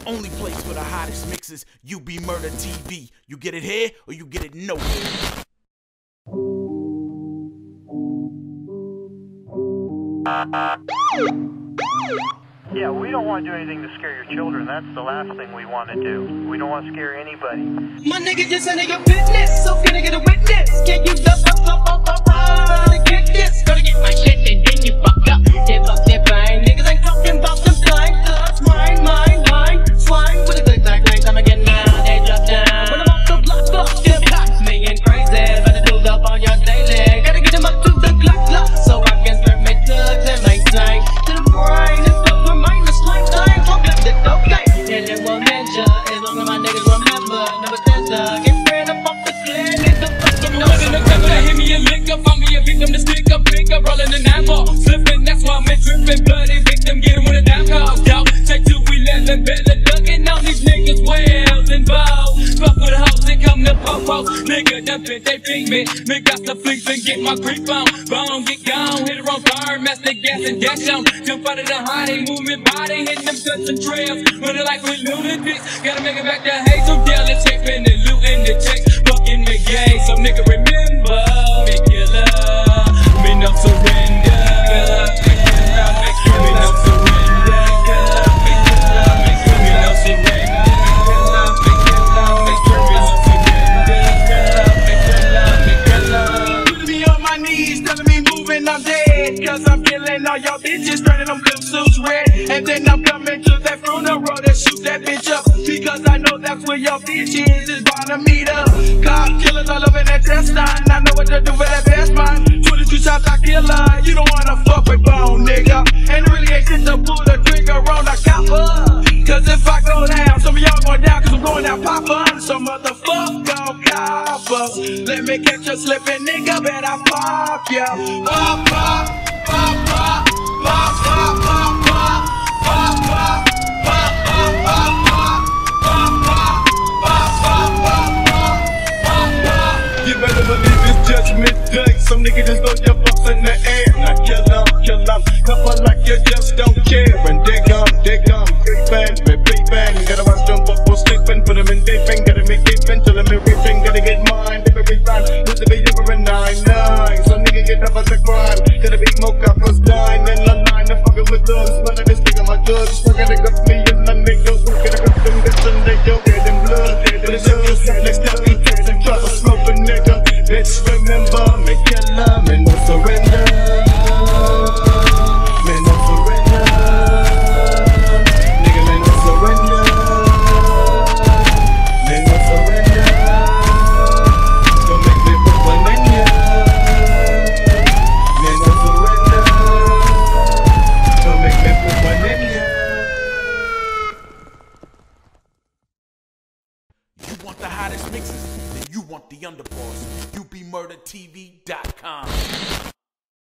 only place for the hottest mixes. UB Murda TV. You get it here or you get it nowhere. Yeah, we don't want to do anything to scare your children. That's the last thing we want to do. We don't want to scare anybody. My nigga just handle your business, so can I get a witness? Can you kick this? Gotta get my shit and then you fuck up. They fuck their brain. Niggas ain't talking about them blind thugs. Mine, swine with a click like I'ma get now. They drop down. When I'm off the block, fuck them cops. Me and crazy, better do up on your daily. Gotta get them up to the Glock, so I can throw my drugs and my slang to the brain. As long as my niggas remember, never tender. Get rid up off the clan, it's the fucking no. In the cover, hit me a lick up, found me a victim to stick up, pick up, rolling the 9-ball, slipping, that's why I'm tripping, bloody victim, get him with a dime call, yo. Take 2, 11, better ducking on these niggas, wells involved. Fuck with hoes, they come to po-pos, nigga, dump it, they ping me. Me got the fleets and get my creep on, bone, get gone, hit it on fire, mess the gas and dash on. Jump out of the hottie, moving body, hitting them guts and trails, running like we lunatics. Gotta make it back to Hazel, Dell, and taping and looting the checks, fucking the gay. Some nigga remember, me killer, me no surrender, me no surrender, me no surrender. Putting me on my knees, telling me moving, I'm dead. Cause I'm killing all y'all bitches, turning them blue suits red. And then I'm coming to that funeral that shoot that bitch up. Because I know that's where your bitch is bound to meet up. Cop killers all over that test line. I know what to do for that best mine. 22 shots I kill her. You don't wanna fuck with bone, nigga. And it really ain't shit to pull the trigger on a copper. Cause if I go down, some of y'all going down. Cause I'm going down Papa. So motherfucker copper. Let me catch you slipping, nigga. Better pop ya. Pop, pop, pop, pop, pop, pop, pop, pop. You better believe it's Judgment Day. Some niggas just throw your box in the air. Now kill 'em, couple like you just don't care. And dig 'em, creepin', gotta watch them bubbles sleeping. Put 'em in deep and gotta make deep and till 'em everything. Gotta get mine, every time. This will be over in 9-9. Some nigga get up on the crime. Gotta be mocha plus 9 and the line. I'm fucking with thugs, but I just think I'm a judge. Fucking to got me and my niggas. Gotta got them this and they don't get them blood. But it's just next step, we take some trouble, smoke a nigga. Bitch, remember, me killer, me no surrender. Me no surrender. Nigga, me no surrender. Me no surrender. Don't make me put one in ya. Me no surrender. Don't make me put one in ya. You want the hottest mixes? Then you want the underboss. UBMurdaTV.com.